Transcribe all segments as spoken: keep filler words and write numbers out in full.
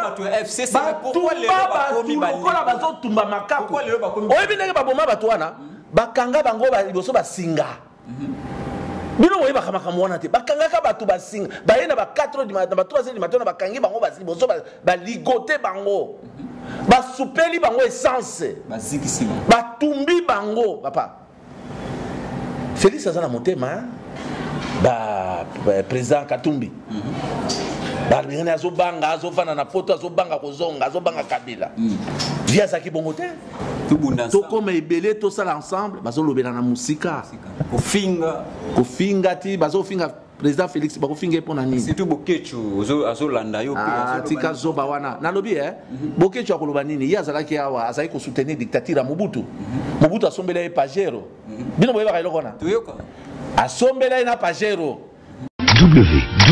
bato F C C pourquoi les bakomi ba pourquoi bazo tumba makako pourquoi les bakomi oyebi ndenge baboma bato wana bakanga bango ba liboso basinga bino oyebi bakamaka mwana te bakangaka bato basinga baye na ba quatre heures du matin ba trois heures du matin na bakangi bango basiboso ba ligoter bango basupeli bango essence bazikisi batumbi bango papa Félix aza na motema ba président Katumbi ba ngene azobanga azofana na poto azobanga kozonga azobanga Kabila via zaki bongo te to comme ebele to sala ensemble bazolobela na musika kofinga kofinga ti bazofinga président Félix bakofinga pona nini surtout Bokechu azolanda yo pe tika zoba wana nalobi eh Bokechu akoloba nini ya zalaki awa azali ko soutenir dictature Mobutu Mobutu asombela e pajero bino boyeba kailo kona tuyoka asombela na pajero w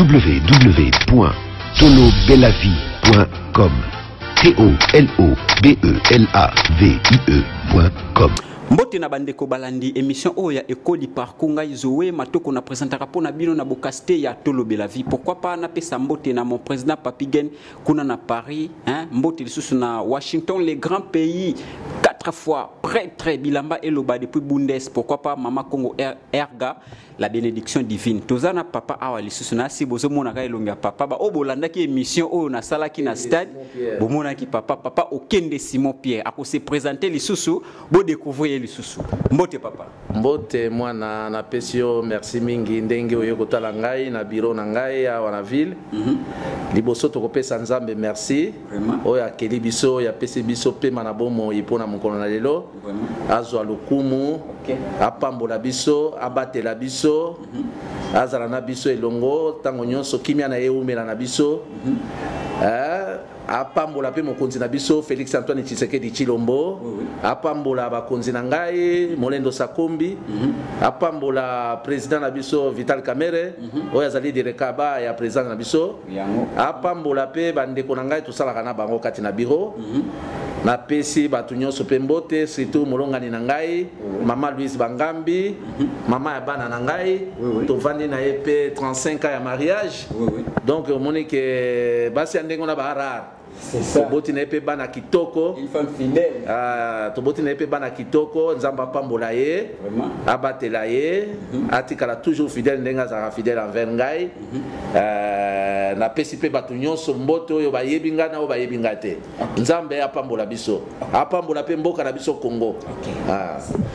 w w point tolo belavie point com T O L O B E L A V I E point com. Mbote na bandeko balandi émission oya ekoli parcours ngai Zoé matoko na présentera pona bino na bokaste ya Tolo Belavie. Pourquoi pas na pesa mbote na mon président Papigen kuna na Paris, hein, mbote lisusu na Washington, les grands pays quatre fois prêtre bilamba eloba depuis Bundes. Pourquoi pas Mama Congo Erga la bénédiction divine. Tozana papa awa lisusu na si bozo mona ka elonga papa ba obolanda ki émission oyo na sala ki na stade bo mona ki papa papa okende Simon Pierre ako se présenter lisusu bo découvrir lisusu. Mbote papa. Mbote mwana na pesio merci mingi ndenge oyo kotala ngai na bureau na ngai awa na ville. Mhm. Liboso to kopesa nzambe merci. Oyo akeli biso ya pesi biso pema na bomo ipona mokolo na lelo. Azwa lokumu. Okay. Apambola biso abatela biso. Mm-hmm. Azala na biso elongo tango nyonso kimia na eumela na biso. Mm-hmm. eh, apambola pe mokonzi na biso Félix Antoine Tshisekedi Tshilombo. Oui, oui. Apambola bakonzi na ngai Molendo Sakombi. Mm-hmm. Apambola président na biso Vital Kamerhe. Mm-hmm. Oyo azali direkaba ya président na biso. Yango. Apambola pe bandeko na ngai tosalaka na bango kati na bureau. Mm-hmm. Na pesi batu nyonso pe mbote surtout molongani na ngai. Oui. Mama Louise Bangambi. Mm-hmm. Mama ya bana na ngai. Oui, oui. Tovandi na ep trente-cinq ans ya mariage. Oui, oui. Donc moni ke basi andengo na barar. C'est ça. Toboti na ep bana kitoko. Une femme fidèle. Ah, toboti na ep bana kitoko, nzamba pambola ye. Vraiment. Abatela ye. Mm-hmm. Atikala toujours fidèle ndenga za fidèle envers ngai. Mm-hmm. euh, na pesi pe batu nyonso mbote oyo bayebi nga na oyo bayebi nga te. Okay. Nzambe apambola biso. Apambola pe mboka na biso Congo. Okay. Ah.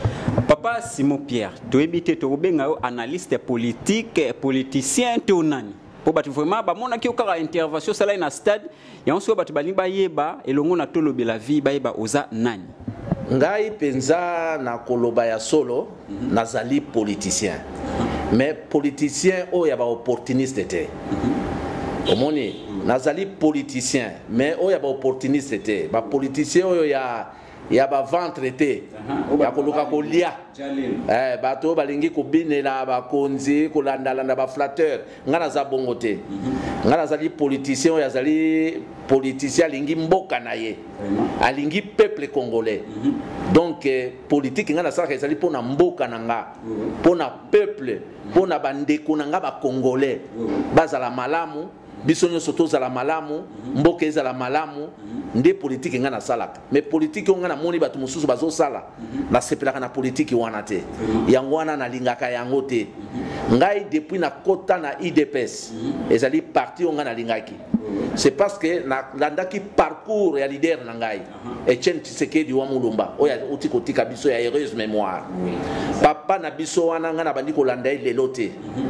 Papa Simon Pierre, tu es un analyste politique, politicien, tu es nani. Pour battre vraiment, bah mon aki okara intervention ça là na stade, et on se bat bali ba yeba et longo na Tolo Belavie ba yeba oza nani. Ngai penza na koloba ya solo, mm-hmm. nazali politicien. Mm-hmm. Mais politicien o ya ba opportuniste te. Mm-hmm. Omoni, mm-hmm. nazali politicien, mais o ya ba opportuniste te. Ba politicien o ya ya ba ventre te. Uh-huh. Ya koluka kolia. Eh bato balingi kobinela ba konzi kolandala na ba flatteur ngana za bongo te. Mm-hmm. Ngana zali politicien o ya zali politicien lingi mboka na ye. Mm-hmm. Alingi peuple congolais. Mm-hmm. Donc eh, politique ngana saka ezali pona mboka nanga. Mm-hmm. Pona peuple, pona bandeko nanga ba congolais. Mm-hmm. Bazala malamu biso nyonso tozala malamu, mboka ezala malamu, nde politique nga na salaka. Mais politique nga na moni batu mususu bazo sala, na sepelaka na politique wana te. Yango wana na lingaka yango te. Ngai depuis na kota na I D P S, ezali parti nga na lingaki. C'est parce que na landaki parcours ya leader na ngai. Etienne Tshisekedi wa Mulumba, oya uti kotika biso ya heureuse mémoire. Papa na biso wana nga na bandi ko landa lelo te.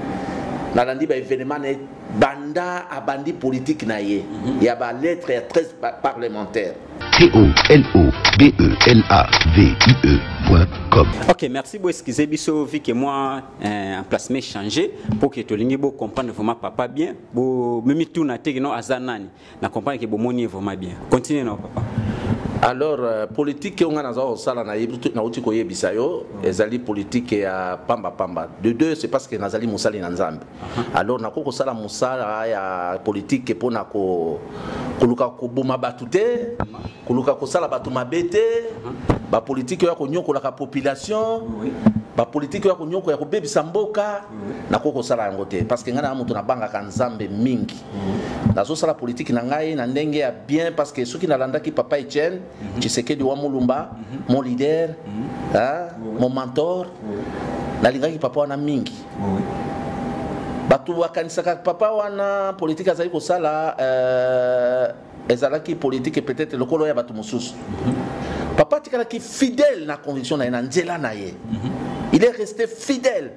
Na landi ba événement ne banda a bandi politique na ye. Il y a ba lettre treize parlementaire. T O L O B E L A V I E point com. Ok, merci beaucoup. Excusez biso vu que moi un placement changé pour que to lingi bo comprendre vraiment papa bien. Bo memi tout na te non azanani. Na comprendre que bo moni vraiment bien. Continuez non papa. Alors euh, politique on a nazo sala na yibutu na uti ko yebisa yo ezali politique ya pamba pamba. De deux c'est parce que nazali musali na nzambe. Alors na koko sala musala ya politique pona ko koluka koboma batu te koluka kosala batu mabe te bapolitike oyo ya konyokolaka population bapolitike oyo ya konyokola ya kobebisa mboka nakoki kosala yango te parce que ngai na moto nabangaka nzambe mingi nazosala politike na ngai na ndenge ya bien parce que soki nalandaki Papa Etienne Tshisekedi wa Mulumba mon leader mon mentor nalingaki papa wana mingi batu bakanisaka papa wana politique azali kosala euh, ezalaki politique peut-être lokolo ya batu mosusu papa tikalaki fidèle na conviction na ye na nzela na ye il est resté fidèle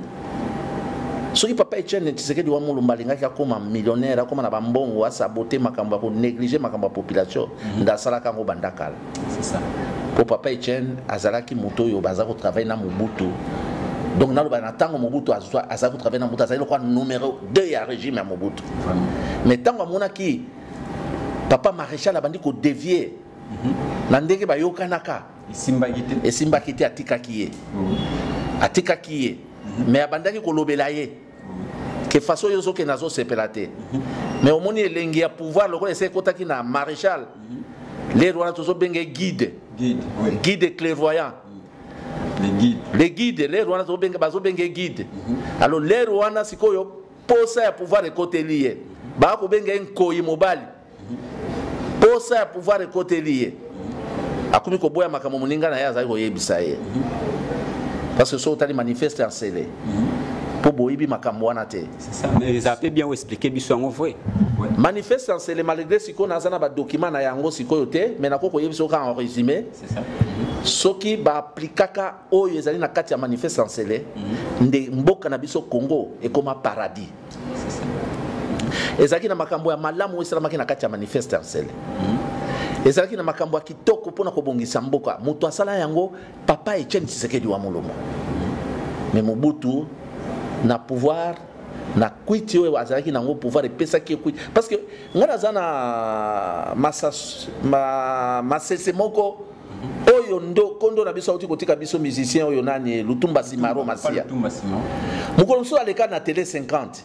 soki Papa Etienne Tshisekedi wa Mulumba alingaki akoma millionnaire akoma na bambongo asabote makambo ya konégliger makambo ya population ndasalaka yango bandakala c'est ça po Papa Etienne azalaki moto oyo baza kotravaille na Mobutu. Donc, dans le temps, Mobutu a travaillé dans Mobutu, c'est le numéro deux du régime à Mobutu. Mais tant que qui Papa Maréchal a dit qu'on dévié, Nandeke ba yokanaka, et Simba qui était à Tikakiye, à Tikakiye, mais à Bandaki Kolobelaye, que façon yoso que nazo sepelate. Mais au moment où il y a pouvoir, le roi essaie de faire un maréchal, les rois sont bengue guide, guide clairvoyant. Les guides. Les guides, les Rwanda sont bien guides. Alors les Rwanda, c'est quoi? Pour ça, pouvoir de côté lié. Bah, pour bien un koi mobile. Pour ça, pouvoir de côté lié. Akumi ko boya makamo muninga na yaza ko yebisa ye. Parce que so tali manifeste en scellé. Pour boyibi makambo wana te. C'est ça. Mais ça peut bien expliquer biso en vrai. Manifeste en scellé malgré siko na zana ba document na yango siko yote, mais na ko yebiso ka en résumé. C'est ça. Soki ba aplikaka oyo ezali na kati ya manifeste en scellé, nde mboka na biso Congo e koma paradis. C'est ça. Ezaki na makambo ya malamu esalamaki na kati ya manifeste en scellé. Ezalaki na makambo ya kitoko pona kobongisa mboka. Mutu asala yango Papa Etienne Tshisekedi wa Mulumba. Mais Mobutu na pouvoir na kwiti oyo azalaki nango pouvoir epesaki kwiti parce que ngana zana masas ma masese moko oyo ndo kondo na biso uti kotika biso musicien oyo nani Lutumba Simaro Masia mukolo so aleka na télé cinquante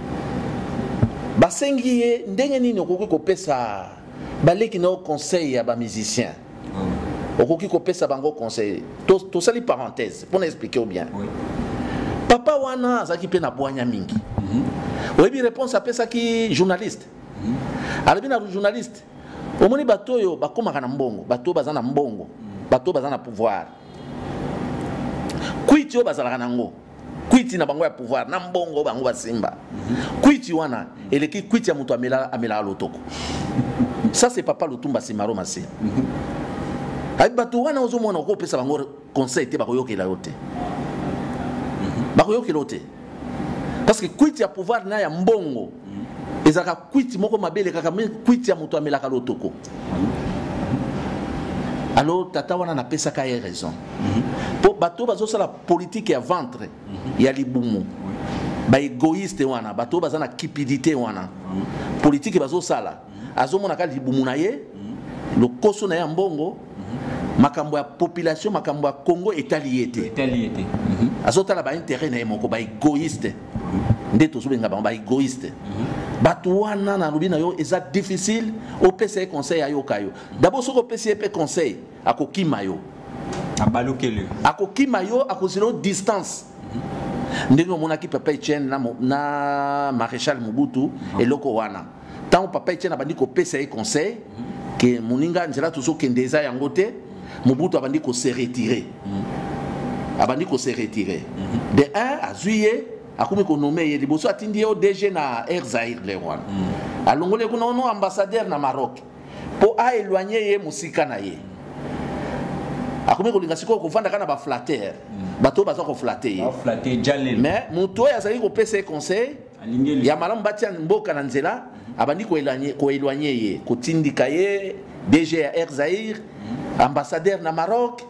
basengi ye ndenge nini okoki kopesa baleki na conseil ya ba musicien okoki kopesa bango conseil to to sali parenthèse pour expliquer bien. Oui. Papa wana azaki pe na boanya mingi. Mhm. Oyebi réponse apesa ki journaliste. Mhm. Alabi na journaliste. Omoni bato yo bakomaka na mbongo, bato bazana mbongo, bato bazana pouvoir. Kwiti yo bazalaka nango. Kwiti na bango ya pouvoir na mbongo bango basimba. Mhm. Kwiti wana eleki kwiti ya mutu amela amela lotoko. Ça c'est Papa Lutumba Simaro Masia. Mhm. Ay bato wana ozomona ko pesa bango conseil te bakoyokela yote. Bakoyokelote parce que kwiti ya pouvoir na ya mbongo ezaka kwiti moko mabele kaka kwiti ya mutu amelaka lotoko. Alors tata wana na pesa ka ye raison po bato bazosala politique ya ventre ya libumu ba égoïste wana bato bazana cupidité wana politique bazosala azomona ka libumu na ye lokoso na ya mbongo makambo ya population makambo ya Congo etaliété etaliété azotala ba intérêt na moko ba égoïste ndeto sobenga ba égoïste batu wana na lobina yo eza difficile au P C conseil ayo kayo d'abord soko P C P conseil akokima yo abalokele akokima yo akozino distance ndenge monaki Papa Etienne na na maréchal Mobutu eloko wana tant Papa Etienne abandi ko P C conseil que moninga nzela tuso kendeza yango te Mobutu abandi ko se retirer. Abandi ko se retirer. De un à juillet, akomi ko nommé ye liboso atindi o D G na Air Zaïre le wana. Alongole ko no ambassadeur na Maroc. Po a éloigner ye musika na ye. Akomi ko linga siko ko vanda kana ba flatter. Bato baza ko flatter ye. Ba flatter jalel. Mais muto ya zali ko pesa conseil. Ya malamu batia mboka na nzela abandi ko éloigner ko éloigner ye ko tindika ye D G à Air Zaïre. Ambassadeur na Maroc.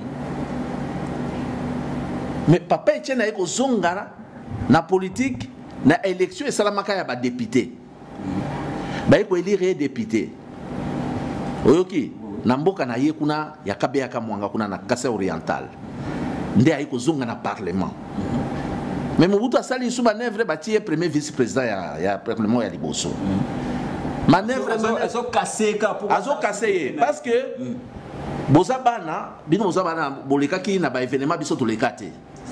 Mais Papa Etienne a ko zongara na politique na élection et salamaka ya ba député. Ba ko élire député. Oyoki na mboka na ye kuna ya Kabeya Kamwanga kuna na Kasai Oriental. Nde ay ko zonga na parlement. Mais Mobutu asali sous manœuvre bati premier vice-président ya ya parlement ya liboso. manœuvre azo casser pour azo casser parce que bozabana bino bozabana bolekaki na ba événement biso tolekate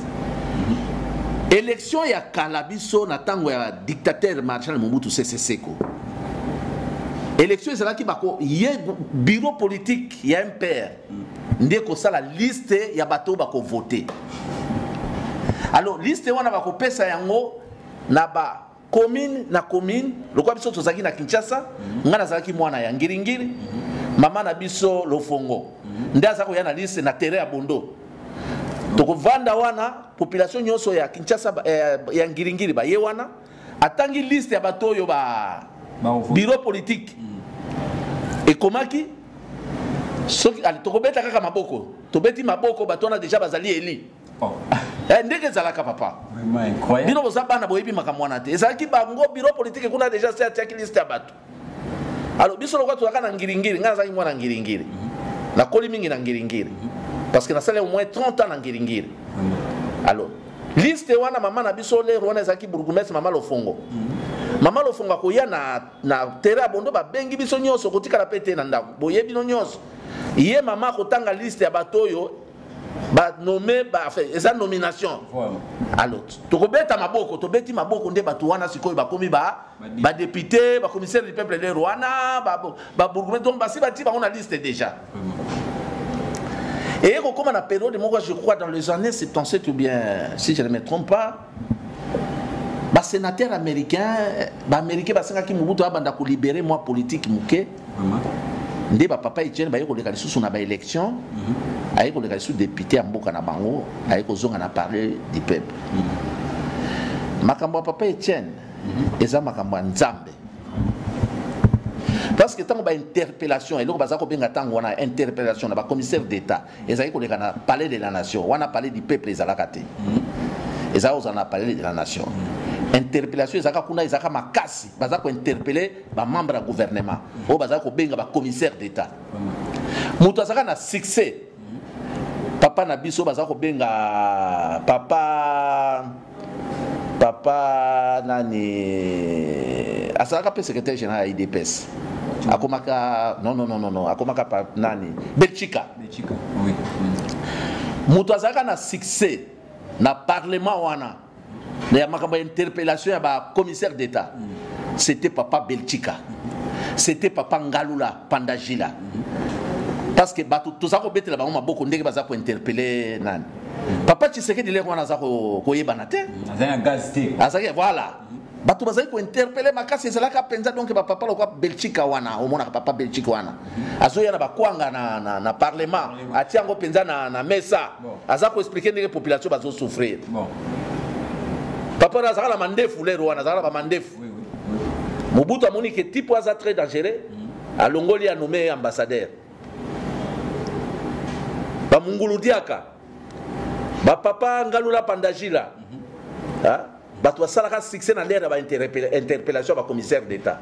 élection ya kalabiso na tango ya dictateur Marshal Mobutu Sese Seko élection ezalaki bako ye bureau politique ya M P R ndé ko sala liste ya bato bako voter. Alors liste wana bako pesa yango na ba commune na commune lokwa biso tozaki na Kinshasa ngana zalaki mwana ya Ngiringiri mama na biso Lofongo ndé azako ya na liste na terrain ya Bondo toko vanda wana population nyonso ya Kinshasa eh, ya Ngiringiri ba ye wana atangi liste ya bato yo ba bureau politique et komaki soki ali tokobeta kaka maboko tobeti maboko batona déjà bazali eli oh. Ndenge zalaka papa vraiment incroyable bino bozabana boyebi makamwana te ezalaki bango bureau politique kuna déjà c'est attaque liste ya bato alors biso lokwa tozaka na Ngiringiri ngana zaki mwana Ngiringiri na koli mingi na Ngiringiri parce que na sala au moins trente ans na Ngiringiri alors liste wana mama na biso le wana ezalaki bourgmestre mama Lofongo mama Lofongo koya na na terrain Bondo ba bengi biso nyonso kotikala pete na ndako boyebi no nyonso ye mama kotanga liste ya batoyo ba nommé ba fait eza nomination alors tokobeta maboko tobeti maboko nde batu wana sikoyo bakomi ba ba député ba commissaire du peuple de Rwanda ba ba bourgmestre donc basi bati ba on a liste déjà et comme on a période moi je crois dans les années soixante-dix-sept ou bien si je ne me trompe pas ba sénateur américain ba américain ba senga ki Mobutu abanda ko libérer moi politique muke ndé ba papa Etienne ba yeko lekali sous na ba élection ayeko lekali sous député mboka na bango ayeko zonga na parler du peuple makambo papa Etienne eza makambo nzambe parce que tant ba interpellation et donc baza ko benga tango wana interpellation na ba commissaire d'état ezayeko lekana parler de la nation wana parler du peuple ezalakate ezao zana parler de la nation interpellation ezaka kuna ezaka makasi baza ko interpeller ba membre du gouvernement o baza ko benga ba commissaire d'état mutu azaka na succès papa na biso baza ko benga papa papa nani asaka pe secrétaire général I D P S akomaka non non non non non akomaka pa nani Belchika Belchika oui mutu azaka na succès na parlement wana la interpellation à ba commissaire d'état c'était papa Belchika c'était papa Ngalula Pandajila parce que ba tout ça ko betela ba maboko ndenge baza ko interpeller nani papa Tshisekedi le wana za ko koyebana te azanya gaz te azaki voilà bato baza ko interpeller makasi ezalaka penza donc ba papa lokwa Belchika wana omona papa Belchika wana azoya na bakwanga na na, na parlement atiango penza na na mesa aza ko expliquer ndenge population bazo souffrir bon papa nazaka la mandefu le roi nazaka ba mandefu Mobutu amoni que type aza très dangereux a longoli a nommé ambassadeur ba mungulu diaka ba papa Ngalula Pandajila ah bato basalaka succès na l'air ba interpellation ba commissaire d'état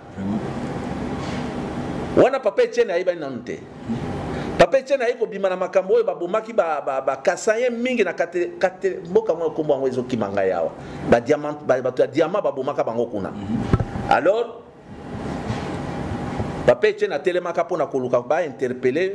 wana papa Etienne ayiba nante papa Etienne ayiko bima na makambo oyo babomaki ba ba kasaye mingi na kate kate mboka ngo kombo ngo ezo kimanga yawa ba diamant ba bato ya diamant babomaka bango kuna alors papa Etienne atelemaka pona koluka ba interpeller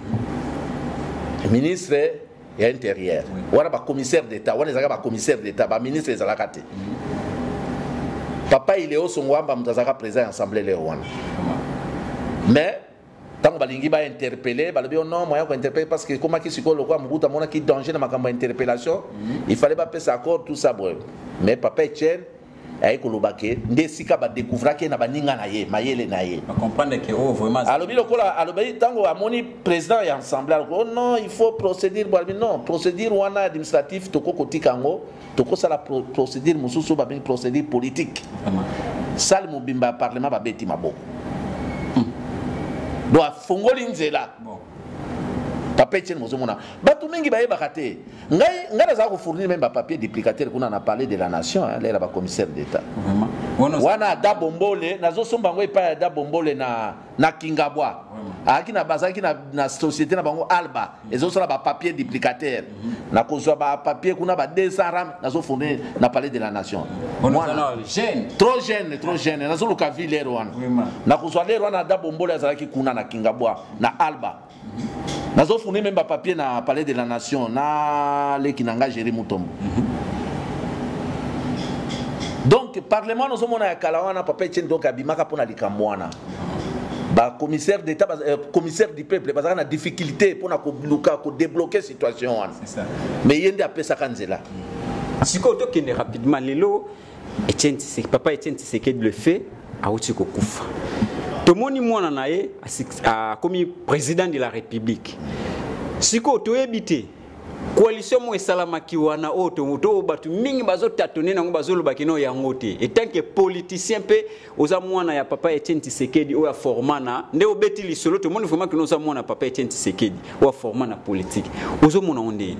ministre ya intérieur wana ba commissaire d'état wana ezaka ba commissaire d'état ba ministre ezalaka te papa il est au songwamba mutazaka président assemblée le wana mais tant balingi ba interpeller balobi non moyen ko interpeller parce que comment qui siko lokwa Mobutu mona ki danger na makambo interpellation il fallait pas passer accord tout ça bref mais papa Etienne ay ko lobake ndesika ba découvrir que na baninga na ye mayele na ye comprendre que oh vraiment alobi lokola alobi tango amoni président ya assemblée oh non il faut procédure non procédure wana administratif toko kotikango toko sala procédure mususu ba procédure politique sal mobimba parlement ba beti maboko do afongoli nzela bon papier tienne mozomona batu mingi baye bakate ngai ngai naza ko fournir même ba papier duplicateur kuna na parler de la nation hein là ba commissaire d'état wana da bombole nazo somba ngoi pa da bombole na na Kingabwa aki na bazaki na na société na bango Alba ezo sala ba papier duplicateur na kozwa ba papier kuna ba deux cents ram nazo fournir na parler de la nation jeune trop jeune trop jeune nazo luka ville wana na kozwa lero wana da bombole azalaki kuna na Kingabwa na Alba nazo fournir même ba papier na parler de la nation na le kinanga gérer Mutombo. Donc parlement nous sommes na kalawana papa tien donc abimaka pona likamwana ba commissaire d'état euh, commissaire du peuple bazaka na difficulté pona ko luka ko débloquer situation wana c'est ça mais yende apesa kanzela siko to kende rapidement lelo Etienne Tshisekedi papa Etienne Tshisekedi le fait a uti ko kufa tomoni mwana naye a comme président de la République siko to ebité coalition mo esalamaki wana oto moto batu mingi bazotatone nango bazoloba kino yango te et tant que politicien pe oza mwana ya papa Etienne Tshisekedi o ya formana nde obeti lisolo to moni vraiment que oza mwana papa Etienne Tshisekedi o ya formana politique ozo mona onde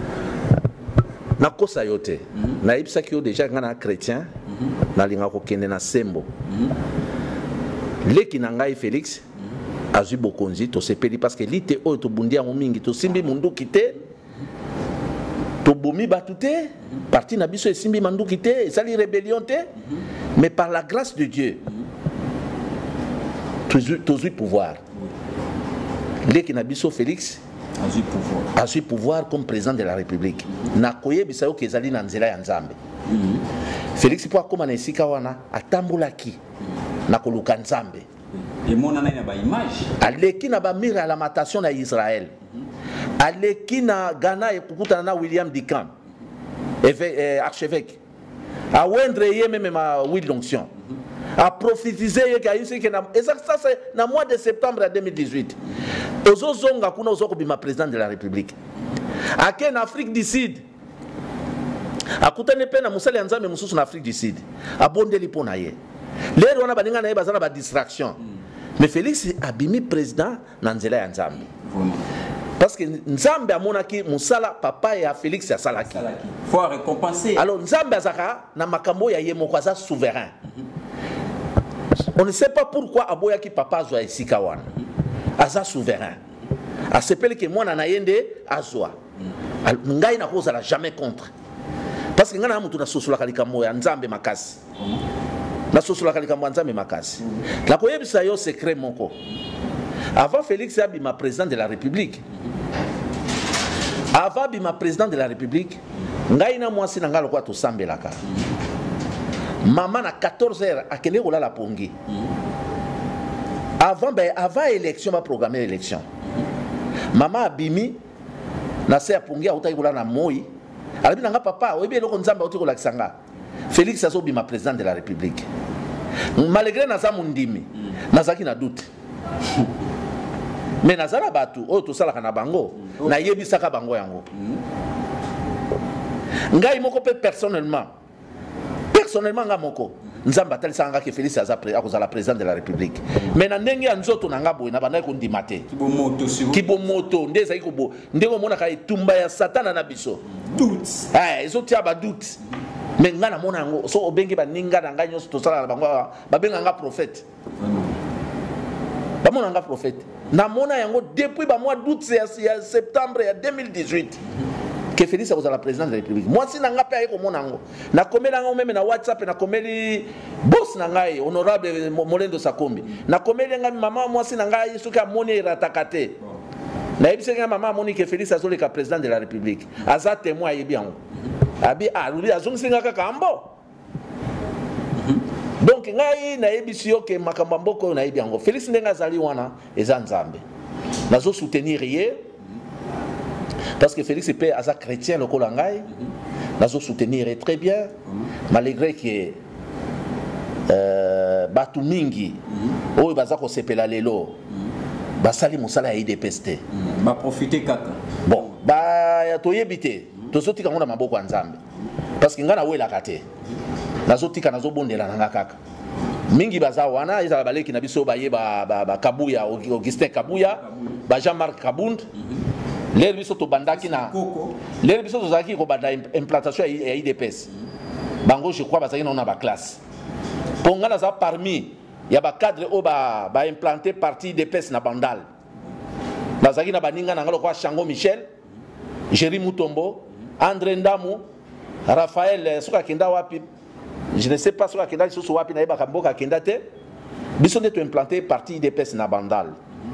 na kosa yote mm -hmm. na ibisa ki déjà ngana chrétien mm -hmm. na linga ko kende na sembo mm -hmm. leki na ngai Félix mm -hmm. azui bokonzi to sepeli parce que lite o to bundia mo mingi to simbi mundu kite to bomi batute parti na biso simbi mandu kite sali rébellion te mm -hmm. mais par la grâce de Dieu mm-hmm. to zui pouvoir leki na biso Félix azui pouvoir azui pouvoir comme président de la République mm-hmm. na koyebisa yo kezali na nzela ya Nzambe mm -hmm. Félix po akoma na esika wana atambulaki mm -hmm. na koluka Nzambe et mona na ba image aleki na ba mira la matation na Israël mm -hmm. aleki na Ghana e kukutana na William Dicam eh, archevêque a wendre ye même ma Will d'onction mm -hmm. a prophétiser ye ka yisi ke na exact ça c'est na mois de septembre deux mille dix-huit ozo zonga kuna ozo kobima président de la République ake en Afrique du Sud akutane pe na musali Nzambe mususu na Afrique du Sud abondeli pona ye lero wana baninga na ye bazana ba distraction mm. mais Félix abimi président na nzela ya Nzambe mm. parce que Nzambe amonaki musala papa ya Félix ya salaki faut récompenser alors Nzambe azaka na makambo ya ye moko aza souverain mm -hmm. on ne sait pas pourquoi aboyaki papa azwa esika wana mm -hmm. aza souverain asepeli ke mwana na yende azwa mm. ngai na kozala jamais contre parce que ngana mutu na sosolaka likambo ya Nzambe makasi mm. na sosolaka likambo ya Nzambe makasi mm. la koyebisa yo secret moko avant Félix abima président de la République avant abima président de la République ngai na mwasi na ngalo kwa to sambelaka maman na quatorze heures akende kolala pongi avant ben avant élection ba programmer élection maman abimi na se pongi autai kola na moi alabi nanga papa oyebi eloko Nzambe auti kolakisa nga Félix azobima président de la République malgré naza mundimi nazaki na doute mais nazala batu oyo tosalaka na bango na yebisaka bango yango ngai moko pe personnellement personnellement nga moko Nzambe atalisanga ke Félix akozala président de la République mais na ndenge ya nzoto na nga boye na bandai kondima te kibomoto nde ezali kobo ndenge omonaka etumba ya satana na biso doute eh ezotia ba doute mais nga na mona yango so obenge baninga na ngai nyonso tosala na bango babenga nga prophète ba mona nga prophète na mona yango depuis ba mois d'août ya septembre ya deux mille dix-huit que Félix a la président de la République moi si na nga pe ayeko mona yango na komela ngo même na WhatsApp na komeli boss na ngai honorable Molendo Sakombi na komeli nga mama moi si na ngai suka moni ratakate na yebise nga mama moni que Félix azole ka président de la République aza témoin yebi yango abi a lui azongisinga kaka ambo donc ngai na yebisi yo ke makambo mboko na yebi yango Félix ndenga zali wana eza Nzambe nazo soutenir ye parce que Félix est asa chrétien le kolangai nazo soutenir très bien malgré que euh batu mingi oyo baza ko sepela lelo basali musala ya I D P S T ba profiter kaka bon ba ya toyebite tozotika ngona maboko ya Nzambe parce que ngana wela kate nazotika nazobondela nanga kaka mingi baza wana ezala baleki na biso baye ba ba Kabuya Augustin Kabuya ba Jean-Marc Kabund L'air biso to bandaki na. L'air biso to zaki ko banda implantation ya I D P S. Bango je crois bazaki na ba classe. Pongana za parmi ya ba cadre o ba ba implanter parti I D P S na Bandal. Bazaki na baninga na ngalo kwa Shango Michel, Jerry Mutombo, André Ndamu, Raphaël Soka Kenda wapi. Je ne sais pas Soka Kenda so wapi na yeba kamboka Kenda te. Biso de to implanter parti I D P S na Bandal.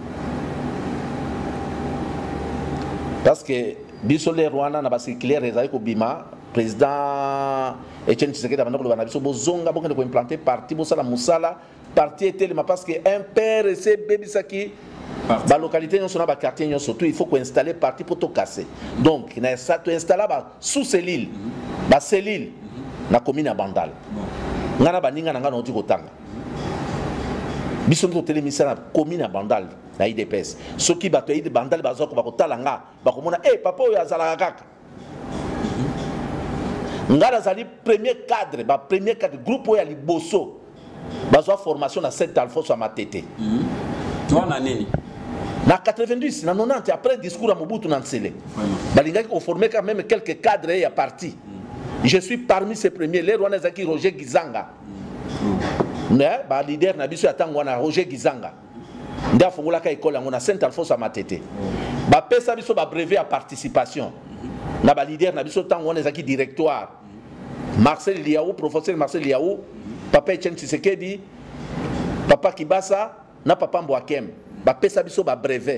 Parce que biso le Rwanda na basi clair ezali ko bima président Etienne Tshisekedi abandako lo bana biso bozonga bokende ko implanter parti bosala musala parti etelema parce que un père ese bebisaki ba localité nyonso na ba quartier nyonso tout il faut ko installer parti pour to casser. Donc na ça to installer ba sous cellule ba cellule na commune ya Bandal. Ngana baninga na ngana oti kotanga. Biso ndo telemisa na commune ya Bandal na I D P S. Soki bato ya I D P S Bandal bazoko bakotala nga bakomona eh papa oyo azalaka kaka. Ngala zali premier cadre ba premier cadre groupe oyo ya liboso bazwa formation na Saint Alphonse à Matete. Toi na nini? Na quatre-vingt-dix na quatre-vingt-dix après discours à Mobutu na Nsele. Balingaki ko former quand même quelques cadres et parti. Je suis parmi ces premiers les Rwandais qui Roger Gizanga. Mais ba leader na biso atango na Roger Gizanga. Nda fongola ka école ngona Saint Alphonse à Matete. Ba pesa biso ba brevet à participation. Na ba leader na biso tango na zaki directoire. Marcel Liaou, professeur Marcel Liaou, papa Etienne Tshisekedi, papa Kibasa, na papa Mbwakem. Ba pesa biso ba brevet.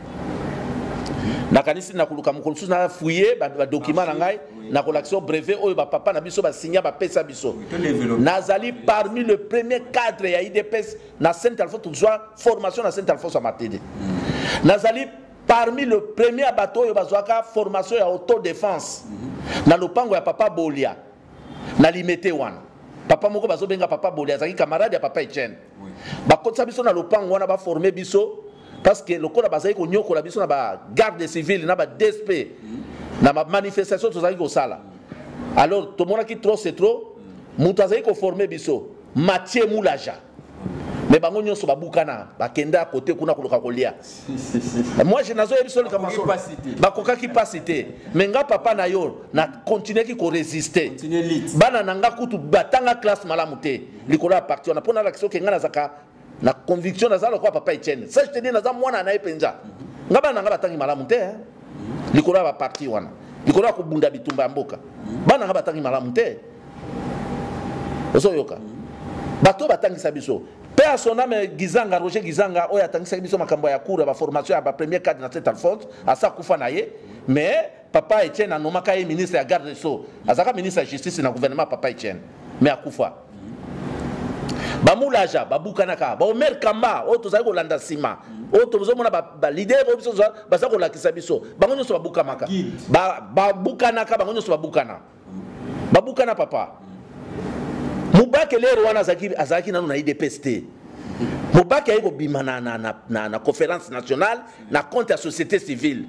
Na kanisi na kuluka mukulusu na fouiller ba, ba document na ngai na collection brevet oyo ba papa na biso ba signer ba pesa biso. Nazali parmi le premier cadre ya I D P S na Saint Alphonse to formation na Saint Alphonse à Matede. Nazali parmi le premier bateau oyo bazwaka formation ya autodéfense. Na lopango ya papa Bolia. Na limete wana. Papa moko bazo benga papa Bolia zaki camarade ya papa Etienne. Ba kotsa biso na lopango wana ba former biso parce que le code bazali ko nyoko la biso na ba garde civile na ba D S P na ma manifestation tozali ko sala. Alors to mona ki trop c'est trop mutu azali ko former biso Mathieu Moulaja. Mais bango nyonso ba bukana ba kenda côté kuna ko kolia. Moi je nazo ebiso le kamaso ba koka ki pasité mais nga papa na yo na continuer ki ko résister. Bana nanga kutu batanga classe malamu te likola parti on a pona l'action ke nga nazaka na conviction nazalo kwa papa Etienne. Ça je te dis naza mwana na epenza. Nga bana nga batangi malamu te hein. Likola ba parti wana. Likola ko bunda bitumba mboka. Bana nga batangi malamu te. Oso yoka. Bato batangi sabiso. Père son âme Gizanga Roger Gizanga oya tangi sabiso makambo ya cours ba formation ya ba premier cadre na Saint Alphonse asa kufa na ye. Mais papa Etienne anomaka ye ministre ya garde so. Azaka ministre ya justice na gouvernement papa Etienne. Mais akufa. Ba Moulaja ba bukanaka ba Omer Kamba o tozali ko landa sima o tozomona ba, ba leader o biso baza ko lakisa biso bango nyonso ba bukamaka ba ba bukanaka bango nyonso ba bukana ba bukana papa Mubake lero wana azaki azaki nanu na I D P S T Mubake ayiko bima na na na, na, na conférence nationale na compte ya société civile.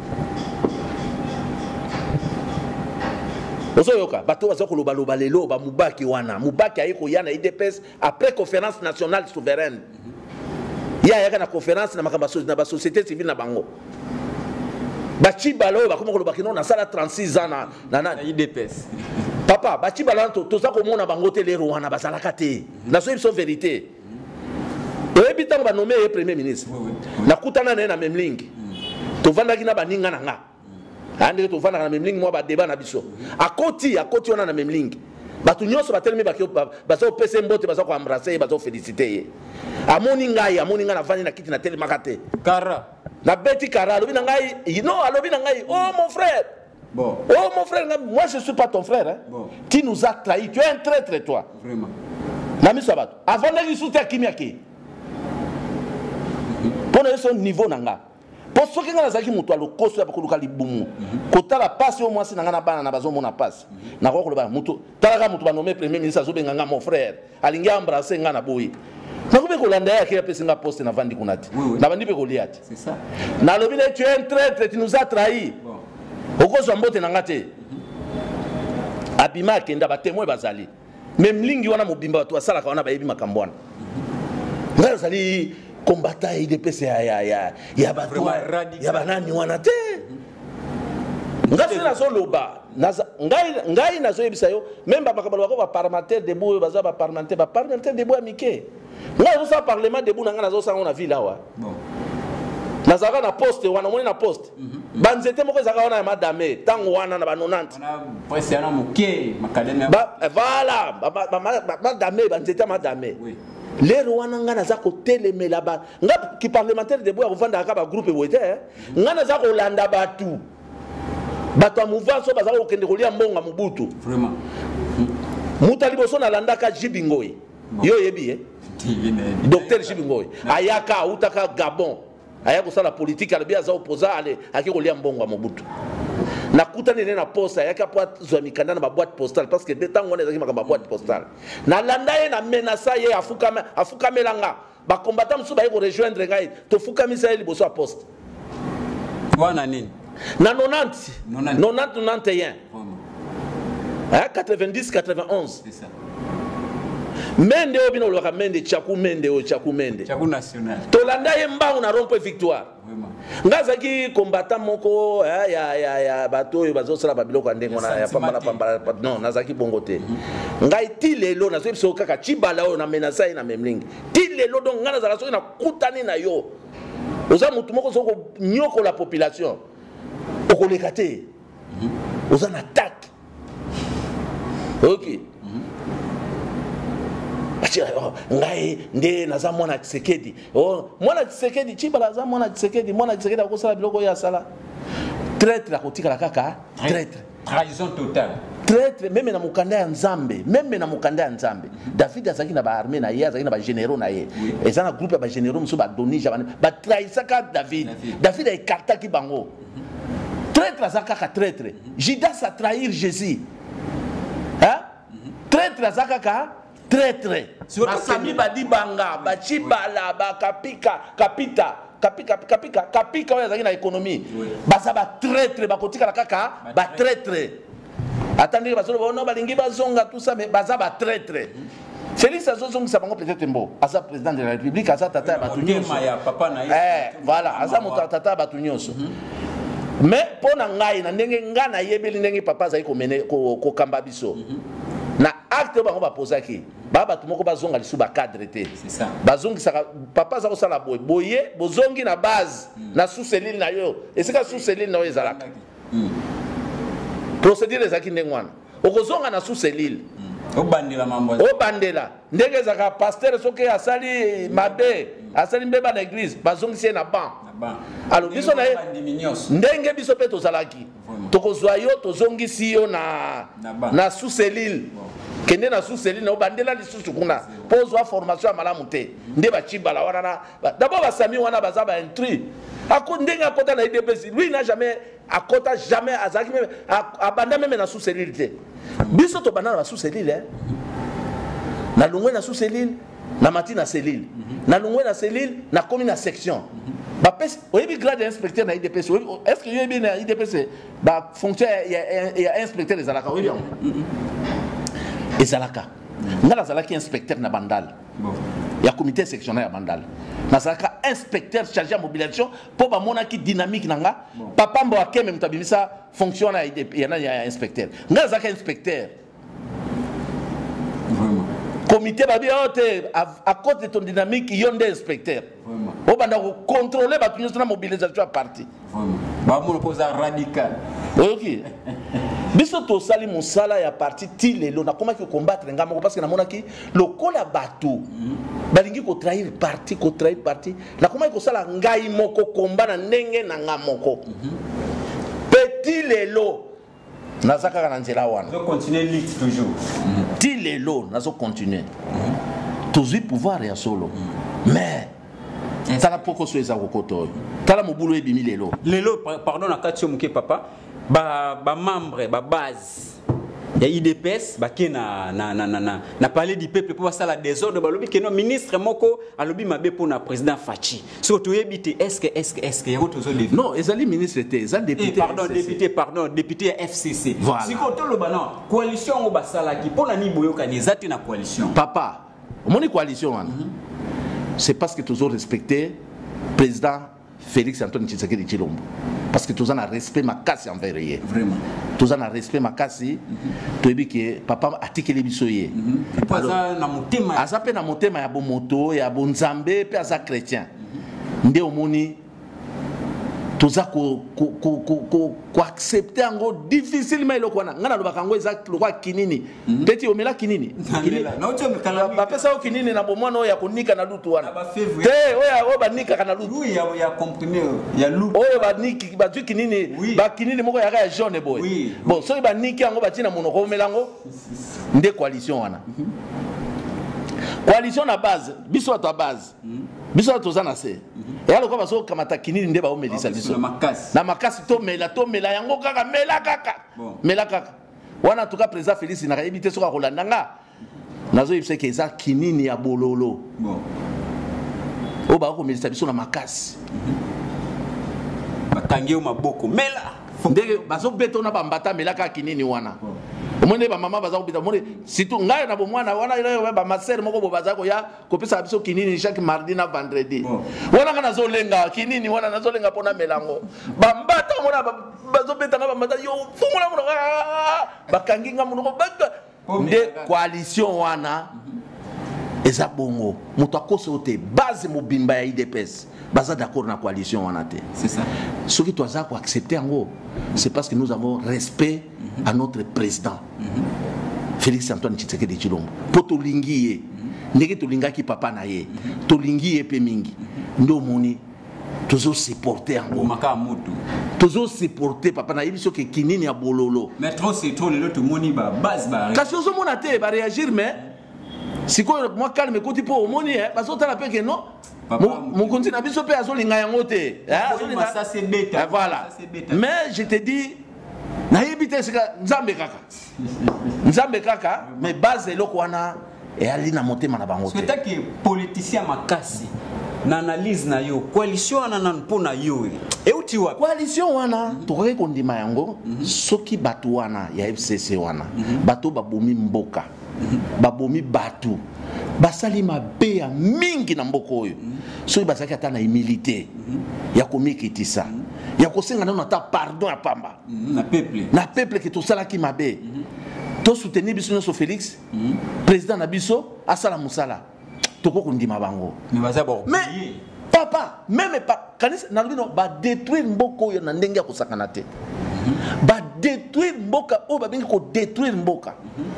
Oso yoka bato bazo ko loba loba lelo ba Mubake wana Mubake ayiko yana I D P S après conférence nationale souveraine. Ya yaka na conférence na makamba na ba société civile na bango. Ba chibalo ba komo ko loba kino na sala trente-six ans na na, na I D P S. Papa, bati balanto, toza komona bangote le Rwanda bazalaka te. Na so ibso vérité. Oyebi tango ba nommé premier ministre. Na kutana na na memlingi. To vanda kina baninga na nga. Ande to vanda na memlingi mo ba débat na biso. Akoti, akoti ona na memlingi. Batu nyonso batelemi ba bazo pese mbote bazo ko embrasser bazo féliciter. Amoni ngai, amoni nga na vandi na kiti na telemaka te. Kara. Na beti kara, alobi na ngai, non, alobi na ngai, oh mon frère. Bon. Oh mon frère, moi je ne suis pas ton frère. Hein. Bon. Tu nous as trahis. Tu es un traître, toi. Vraiment. Nami Sabato. Avant de soutenir à Kimiaki. Pour son niveau nanga. Pour ceux qui ont zaki muto le koso ya bakuluka libumu. Kota la passe au moins si nanga na bana na bazo mona passe. Na ko ko ba muto. Talaka muto ba nommé premier ministre azo benga mon frère. Alingi embrasser nga na boyi. Na ko be ko landa ya kia pesa nga poste na vandi kunati. Na bandi be ko liati. C'est ça. Na lobi tu es un traître, tu nous as trahis. Bon. Okozo mbote nangate abima kenda ba témoin bazali même lingi wana mobimba watu wasala ka wana bayebi makambwana ngala zali combattant I D P C ya ya ya ya ba ya banani wana te ngasi na zo loba ngai ngai na zo yebisa yo même ba bakabalo ba parlementaire debout baza ba parlementaire ba parlementaire debout amike ngai zo sa parlement debout na nga na zo sa na ville awa bon nazaka na poste wana moni na poste banzete moko zaka wana ya madame tango wana na ba nonante wana presse yana moke makademia ba voilà ba madame banzete madame oui les wana nga naza ko telemela ba nga ki parlementaire debout ya vanda ka ba groupe wete nga naza ko landa batu bato ya mouvance bazaka kokende kolia mbonga mobutu vraiment mutali boso na landa ka Jibingoyi yo yebi eh docteur Jibingoyi ayaka utaka Gabon aya kosala politique alobi aza opposa ale aki kolia mbongo mobutu nakutani ne na poste ayaka po zwa mikanda na ba boîte postale parce que tango wana ezaki makamba boîte postale na landa ye na menace ye afukama afukamelanga ba combattant musu ba ko rejoindre ngai to fukamisa ye liboso a poste wana nini na nonante nonante nonante et un hein quatre-vingt-dix quatre-vingt-onze c'est ça mende obino loka mende chaku mende o chaku mende chaku national tolanda ye mbangu na rompo victoire vraiment ngazaki combattant moko ya ya ya, ya bato yo bazo sala babiloko ndengo na ya pamba na pamba non nazaki bongote ngai ti lelo na so biso kaka chibala o na menasa ina memlingi ti lelo donc ngana zala so na kutani na yo oza mutu moko so ko nyoko la population okoleka te oza na attaque ok ngai nde naza mwana Tshisekedi oh mwana Tshisekedi chibala za mwana Tshisekedi mwana Tshisekedi akosala biloko ya sala traître akotikala kaka traître trahison totale traître même na mukanda ya Nzambe même na mukanda ya Nzambe David azaki na ba armée na ye azaki na ba généraux na ye eza na groupe ya ba généraux muso ba donija ba trahisaka David David a écarté ki bango traître azaka ka traître Judas a trahir Jésus hein traître azaka ka traître basami badi banga bachi bala bakapika kapita kapika kapika kapika oya zaki na économie baza ba traître bakotika la kaka ba traître attendez basolo bono balingi bazonga tout ça mais baza ba traître Félix azozongisa bango peut-être mbo asa président de la République asa tata batunyoso eh voilà asa moto tata batunyoso mais pona ngai na ndenge ngana yebeli ndenge papa zai ko mene ko kamba biso na acte bango ba posaki baba tumoko bazonga lisu ba cadre te c'est ça bazongi saka papa za ko sala boy boye bozongi na base na sous cellule na yo esika sous cellule na yo ezalaka procédure ezaki ndengwana okozonga na sous cellule obandela mambo obandela ndenge zaka pasteur soki asali mabe asali mbeba na église bazongisi na ban alors biso na ndenge biso pe tozalaki tokozwa yo tozongisi yo na na sous cellule kende na sous cellule na obandela lisusu kuna pozwa formation ya malamu te nde bachibala wana na d'abord basami wana baza ba intrus ako ndenge akota na I D P C lui n'a jamais akota jamais azaki même abanda même na sous cellule te biso to banana na sous cellule hein na lungwe na sous cellule na mati na cellule na lungwe na cellule na commune na section ba pes oyebi grade inspecteur na I D P C est-ce que yoyebi na I D P C ba fonction ya ya inspecteur des alaka oyebi ezalaka ngala zalaki inspecteur na bandal il y a comité sectionnaire à bandal nazalaka inspecteur chargé à mobilisation pour ba monaki dynamique nanga papa mbo akeme mutabimisa fonction na I D P ya na ya inspecteur ngala zalaka inspecteur vraiment comité babi ote à cause de ton dynamique yonde inspecteur vraiment o banda ko contrôler ba tunyo na mobilisation à parti vraiment ba mo posa radical ok biso to sali musala ya parti ti lelo na koma ki combattre ngamo parce que na monaki lokola bato balingi ko trahir parti ko trahir parti na koma ki sala ngai moko komba na ndenge na ngamoko petit lelo nazaka na nzela wana zo continuer lutte toujours ti lelo nazo continuer tozui pouvoir ya solo mais tala poko so eza kokoto tala mobulu ebimi lelo lelo pardon na katio muke papa ba ba membre ba base ya I D P S ba ke na na na na na parler du peuple pour ça la désordre ba lobi ke no ministre moko alobi mabe pour na président Fachi so to yebite est-ce que est-ce que est-ce que yako tozo devi non ezali ministre te ezali député pardon député pardon député F C C si ko to loba non coalition ngo basala ki pour na ni boyoka ni zati na coalition papa omoni coalition wana c'est parce que tous ont respecté le président Félix Antoine Tshisekedi Tshilombo. Parce que tous ont un respect makasi envers eux. Vraiment. Tous ont un respect makasi. Tu as dit que papa a tiqué les bisoyés. Asa pe na motema ya bon moto, ya bon nzambe, pe asa chrétien. Nde omoni tous a ko ko ko ko ko accepter ngo difficilement le kwana. Ngana lo bakango exact lo kwa kinini. Peti omela kinini. Na ucho mkala. Ba pesa o kinini na bomwana o ya konika na lutu wana. Te oya o ba nika kana lutu. Oui, ya ya comprimé ya lutu. Oyo ba niki ba tu kinini ba kinini moko ya ya jaune boy. Bon, so ba niki ngo ba tina monoko omelango. Nde coalition wana. Coalition na base, biso à base. Biso to zana se. Et alors quoi so kamata kinini nde ba omelisa biso. Na makasi. Na makasi to mela to mela yango kaka mela kaka. Mela kaka. Wana tout cas président Félix na ebité so ka kolanda nga. Nazo yipse ke za kinini ya bololo. Bon. O ba ko melisa biso na makasi. Batangi o maboko mela. Ndenge bazo beto na ba mbata mela kaka kinini wana. Omone ba mama baza kubita mone surtout ngai na bomwana wana ile ba maser moko bo baza ko ya kopesa biso kinini chaque mardi na vendredi. Wana kana zo lenga kinini wana nazo lenga pona melango. Ba mbata mona bazo beta na ba mbata yo fumula mona ba kanginga mona ba nde coalition wana eza bongo muto akoso te base mobimba ya I D P S baza d'accord na coalition wana te. C'est ça. Ce qui doit accepter en gros, c'est parce que nous avons respect mm-hmm. à notre président mm-hmm. Félix Antoine Tshisekedi Tshilombo. Po tolingi ye, ndenge tolingaki papa na ye, tolingi ye pe mingi. Ndo moni tozo supporter en gros. Maka mutu. Tozo supporter papa na ye biso ke kinini ya bololo. Mais trop c'est trop le tout moni ba base ba. Kasi ozo mona te ba réagir mais si quoi moi calme côté po moni hein, parce que t'as la pe que non. Mon continue à biso pe azolinga yango te. Ça c'est bêta. Voilà. Mais je te dis na yebite sika nzambe kaka. Nzambe kaka mais base eloko wana et ali na motema na bango te. C'est que politicien makasi na analyse na yo coalition wana na mpona yo e uti wa coalition wana tokoki kondima yango soki batu wana ya F C C wana bato babomi mboka babomi batu basali mabe ya mingi na mboko oyo soki bazaki ata na humilité ya komikitisa ya kosenga nano ata pardon ya pamba na peuple na peuple ke tosalaki mabe to soutenir biso nyonso Félix président na biso asala musala toko kondima bango mais papa même pas kanisa na lobino ba détruire mboko oyo na ndenge ya kosakana te ba détruire mboka oyo babengi ko détruire mboka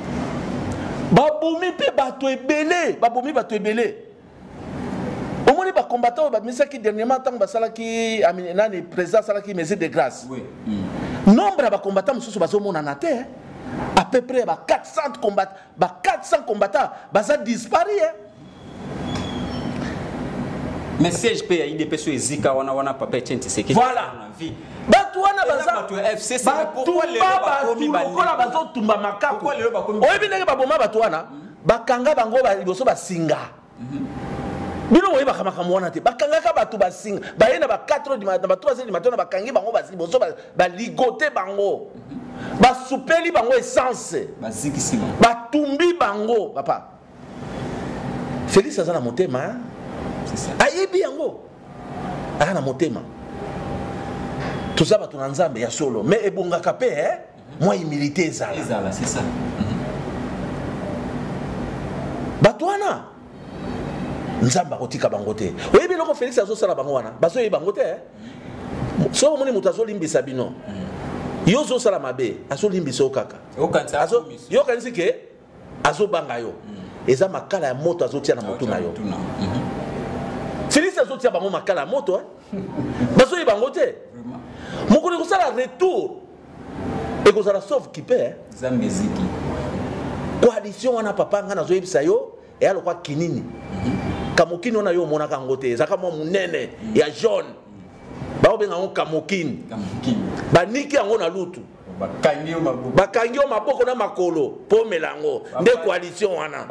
babomi pe bato ebele babomi bato ebele omoni ba combattant ba misaki dernièrement tant basalaki nani président salaki mesure de grâce oui nombre ba combattant mususu bazomona na te à peu près ba quatre cents combattants ba quatre cents combattants baza disparu message pe ya I D P S ezika wana wana papa Etienne Tshisekedi voilà batu wana baza F C C pourquoi les bakomi bakola bazo tumba makako oyebi ndenge baboma batu wana bakanga bango ba liboso basinga bino oyebi bakamakamu wana te bakangaka batu basinga baye na ba quatre heures du matin ba trois heures du matin na bakangi bango basiboso baligote bango basupeli bango essence bazikisi batumbi bango papa Félix aza na motema ayebi yango aka na motema toza bato na nzambe ya solo mais ebongaka pe eh moi humilité ezala ezala c'est ça bato wana nzambe akotika bango te oyebi loko Félix azosala bango wana bazoyebi bango te so omoni moto azolimbisa bino yo ozosala mabe azolimbisa yo kaka yo okanisi ke azobanga yo eza makala ya moto azotia na motu na yo Félix azotia bango makala ya moto bazoyebi bango te mokoli kosala retour ekozala sauf kipe zambeziki coalition wana papa nga nazoyebisa yo eya lokwa kinini kamokini wana yo omonaka yango te ezaka mwa monene ya jaune baobenga yango kamokini baniki yango na lutu bakangi yo maboko na makolo po omela yango nde coalition wana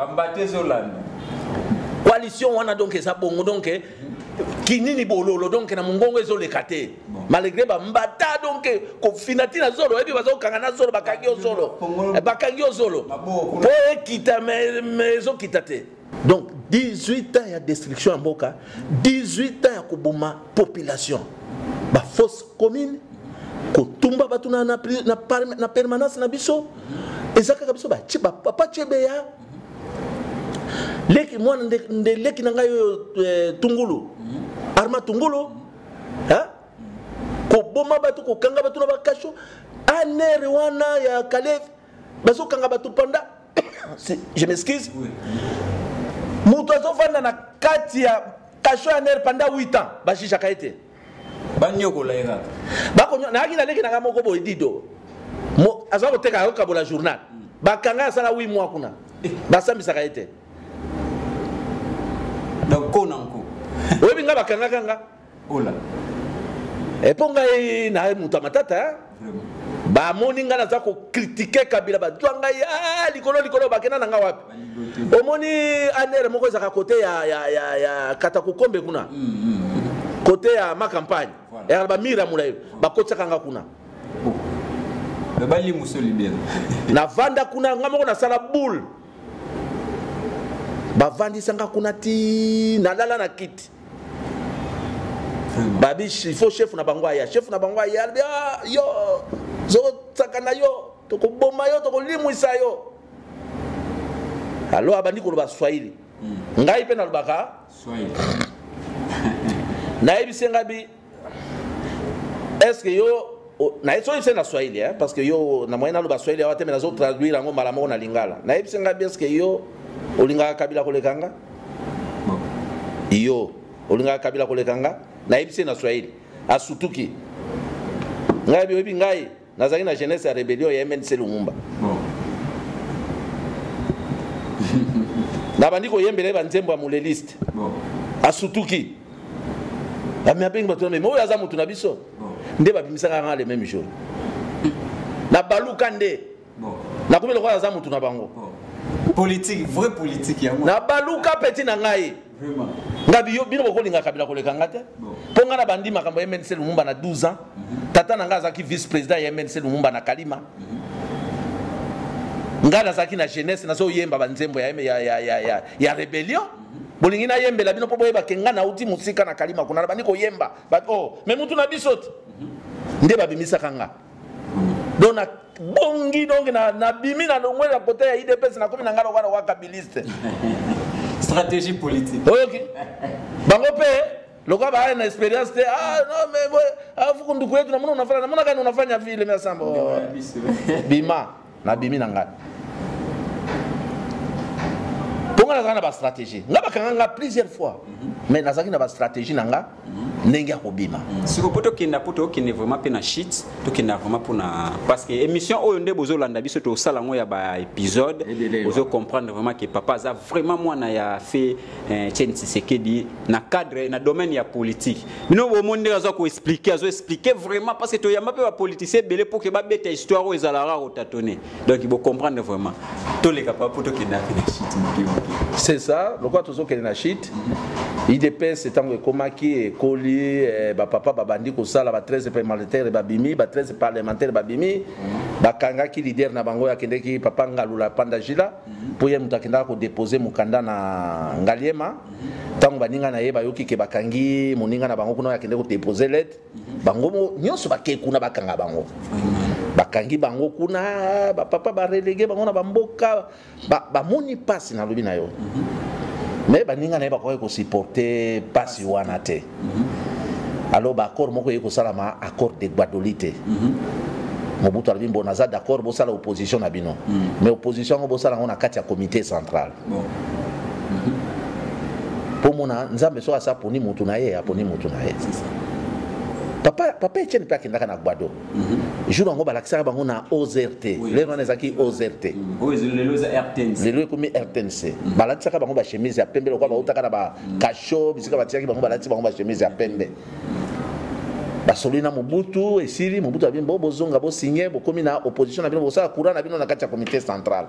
coalition wana donc eza bongo donc kinini bololo donc na mongongo ezoleka te malgré ba mbata donc ko finati na zolo ebi bazo kanga na zolo bakangi yo zolo bakangi yo zolo po ekita mais ezokita te donc dix-huit ans ya destruction ya mboka, dix-huit ans ya koboma population. Ba fosse commune ko tumba batu na na, na, na permanence na biso. Ezaka biso ba chiba papa chebeya. Leki mwana nde leki nanga yo e, tungulu. Arma tungulu. Ha? Ko boma batu ko kanga batu na bakasho. Anere wana ya Kalev. Baso kanga batu panda. Je m'excuse. Oui. Mutu azofanda na kati ya kasho ya ner pendant huit ans. Bashisha kaite. Banyoko la ira. Bako na akina leki na moko boy dido. Mo azako teka yoka bola journal. Bakanga sala huit mois kuna. Basambisa kaite. Donc konanko. Webi nga bakanga kanga. Ola. Eponga na mutu matata. Vraiment. Ba moni nga naza ko critiquer Kabila ba twanga ya likolo likolo bakena nanga wapi. Omoni anere moko za côté ya ya ya ya katakukombe kuna. Côté ya ma campagne. Ya ba mira mulayo ba kotsa kanga kuna. Ba bali musoli bien. Na vanda kuna ngamoko na sala boule. Ba vandi sanga kuna ti na lala na kiti. Babi il faut chef na bango ya chef na bango ya yo zo tsakana yo to ko bomba yo to ko limwisa yo. Alors abandi ko ba Swahili ngai pe na lubaka Swahili na ebi senga bi est-ce que yo na eso c'est na Swahili hein parce que yo na moyena luba Swahili awate na zo traduire ngo mala mo na lingala na ebi senga bi est-ce que yo olinga Kabila ko lekanga yo olinga Kabila ko lekanga na ebi na Swahili asutuki ngai bi obi ngai nazaki na jeunesse ya rébellion ya M N C Lumumba na bandiko yembele banzembo ya muleliste asutuki ami abengi bato na mo yaza mutu na biso nde babimisaka nga le même jour na baluka nde na kumelo kwa yaza mutu na bango politique vrai politique ya na baluka petit na ngai vraiment ngabi yo bino bokolinga Kabila koleka ngate ponga na bandi makambo ya M N C Lumumba na douze ans tata na nga azaki vice président ya M N C Lumumba na Kalima nga nazaki na jeunesse nazo yemba banzembo ya ya ya ya ya, ya rebellion bolingi na yembe la bino po boyeba kenga na uti musika na Kalima kuna bandi ko yemba ba oh mais mutu na bisoti nde babimisa kanga dona bongi donc na na bimi na longwe la côté ya I D P S na komi na ngalo wana wa kabiliste stratégie politique. OK. Bango pe lokwa ba na experience te ah non mais boy afu kundu kwetu na mwana unafanya na mwana gani unafanya vile mimi sambo bima na bimi na ngani. Ponga na ba stratégie. Ngaba kanga plusieurs fois. Mais nazaki na ba stratégie nanga ndenge ya kobima. Siko poto kenda poto kende vraiment pe na shit to kenda vraiment pona parce que émission oyo nde bozo landa biso to sala ngo ya ba épisode bozo comprendre vraiment que papa za vraiment mwana ya fait Etienne Tshisekedi na cadre na domaine ya politique. Bino bo monde azo ko expliquer azo expliquer vraiment parce que to yamba pe ba politicien belé pour que ba beta histoire o ezalara o tatone. Donc il faut comprendre vraiment to les capable poto kenda pe na shit. C'est ça, le quoi tozo kenda na shit. I D P S etango ekomaki ekoli ba papa babandi ko sala ba treize parlementaires babimi ba treize parlementaires babimi bakangaki leader na bango ya kendeki papa Ngalula Pandajila pour ye mutakenda ko déposer mukanda na Ngaliema tango baninga na ye bayoki ke bakangi moninga na bango kuna ya kendeki ko déposer lettre bango nyonso bakekuna bakanga bango bakangi bango kuna ba papa ba relégué bango na bamboka ba, ba moni passe na lobi na yo mais baninga na ba ko supporter passe wana te alors ba accord moko yeko salama accord de Guadolite Mobutu albimbo naza d'accord bo sala opposition na bino mais opposition bo sala ngona kati ya comité central pour mona nzambe so asa poni mutu na ye aponi mutu na ye papa papa Etienne pa kindaka na Gbado jour ngo balakisa bango na O Z R T le nona ezaki O Z R T le loza R T N C le lo komi R T N C balakisa bango ba chemise ya pembe lokwa ba utaka na ba kasho bisika batiaki bango balati bango ba chemise ya pembe basolina Mobutu esiri Mobutu abimbo bozonga bo signer bo komi na opposition na bino bo sala courant na bino na kati ya comité central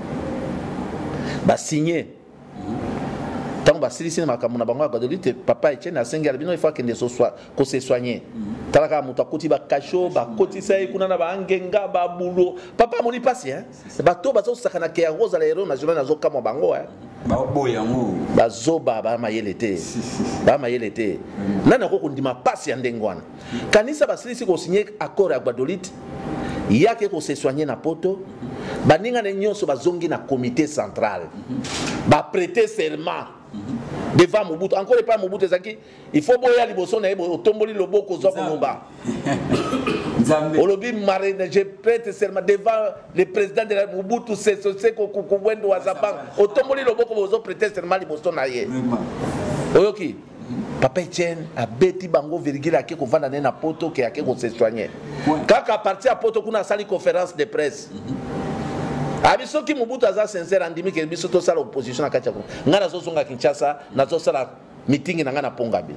ba signer tant ba sili sina makambo na bango Guadolite papa Etienne asengi albino il faut que ne soit ko se soigner talaka mutakoti ba kasho ba kotisa kuna na ba angenga ba bulo papa moni pasi hein ba to ba zo sakana ke ya rosa la hero national na zo kama bango hein bazoba bamayele te bamayele te nani akokondima pasi ya ndenge wana kanisa basilisi kosinye accord ya Gbadolite yake kosesoigne na poto baningane nyonso bazongi na comité central baprêter serment devant Mobutu encore pas Mobutu ezaki il faut boya liboso na yebo otomboli loboko zo konoba olobi marine je prête serment devant le président de la Mobutu c'est ko ko wendo wazabang otomboli loboko bozo prêter serment liboso na ye oyoki Papa Etienne a beti bango virgule ake ko vanda na poto ke ake ko se soigner kaka parti a poto kuna sali conférence de presse abiso ki Mobutu aza sincère andimi ke biso to sala opposition na kachako ngana zo zonga Kinshasa na zo sala meeting na ngana Pongabe